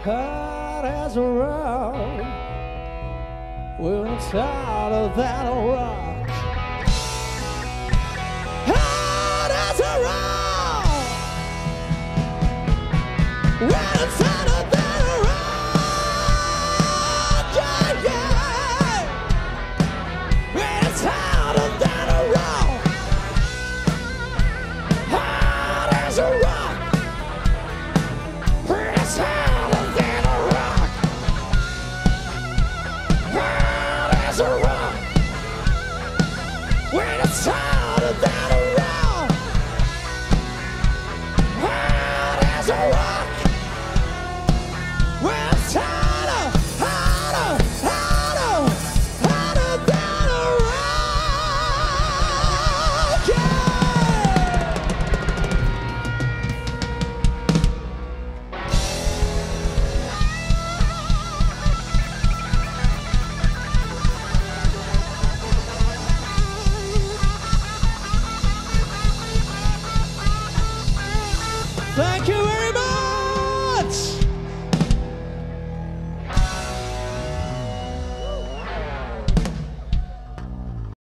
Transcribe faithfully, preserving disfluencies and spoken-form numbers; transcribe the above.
hard as a rock, when it's harder than a rock. Hard as a rock, when it's harder than a rock. Yeah, yeah. When it's harder than a rock, hard as a rock. When it's harder than a rock, hard as a rock. When it's harder than a rock, hard as a rock. When it's harder, harder, harder, harder than a rock. Yeah. Thank you.